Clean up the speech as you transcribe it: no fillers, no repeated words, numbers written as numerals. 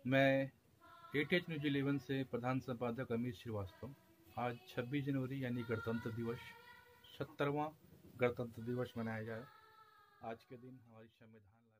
मैं ATH news 11 से प्रधान संपादक अमित श्रीवास्तव। आज 26 जनवरी यानी गणतंत्र दिवस, 70वां गणतंत्र दिवस मनाया जाए। आज के दिन हमारी संविधान